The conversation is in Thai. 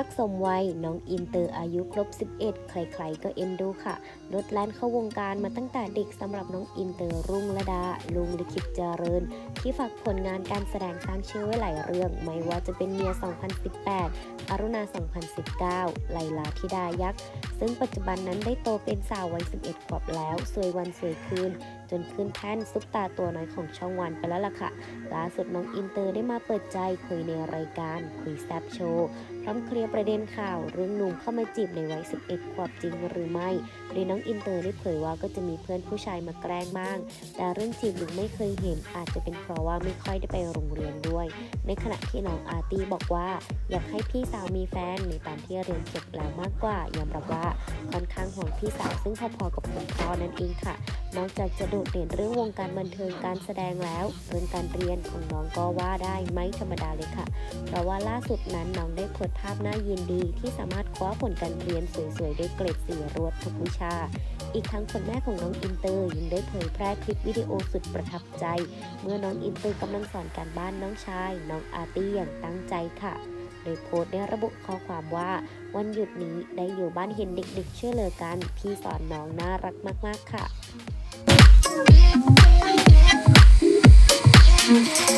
กสมวัยน้องอินเตอร์อายุครบ11ใครๆก็เอ็นดูค่ะลดแล่นเข้าวงการมาตั้งแต่เด็กสำหรับน้องอินเตอร์รุ่งระดาลุงลิขิตเจริญที่ฝากผลงานการแสดงสร้างชื่อไว้หลายเรื่องไม่ว่าจะเป็นเมีย 2018 อรุณา 2019 ไลลาธิดายักษ์ซึ่งปัจจุบันนั้นได้โตเป็นสาววัย11 ขวบแล้วสวยวันสวยคืนจนขึ้นแท่นซุปตาตัวน้อยของช่องวันไปแล้วล่ะค่ะล่าสุดน้องอินเตอร์ได้มาเปิดใจคุยในรายการคุยแซบโชว์พร้อมเคลียร์ประเด็นข่าวเรื่องหนุ่มเข้ามาจีบในวัย11 ขวบจริงหรือไม่โดยน้องอินเตอร์ได้เผยว่าก็จะมีเพื่อนผู้ชายมาแกล้งบ้างแต่เรื่องจีบหรือไม่เคยเห็นอาจจะเป็นเพราะว่าไม่ค่อยได้ไปโรงเรียนด้วยในขณะที่น้องอาร์ตี้บอกว่าอยากให้พี่สาวมีแฟนในตอนที่เรียนจบแล้วมากกว่ายอมรับว่าค่อนข้างห่วงพี่สาวซึ่งพอๆกับคุณพ่อนั่นเองค่ะนอกจากจะโดดเด่นเรื่องวงการบันเทิงการแสดงแล้วเรื่องการเรียนของน้องก็ว่าได้ไม่ธรรมดาเลยค่ะเพราะว่าล่าสุดนั้นน้องได้โพสต์ภาพน่ายินดีที่สามารถคว้าผลการเรียนสวยๆด้วยเกรด4รวดทุกวิชาอีกทั้งคุณแม่ของน้องอินเตอร์ยังได้เผยแพร่คลิปวิดีโอสุดประทับใจเมื่อน้องอินเตอร์กำลังสอนการบ้านน้องชายน้องอาร์ตี้อย่างตั้งใจค่ะโดยโพสต์ได้ระบุข้อความว่าวันหยุดนี้ได้อยู่บ้านเห็นเด็กๆช่วยเหลือกันพี่สอนน้องน่ารักมากๆค่ะ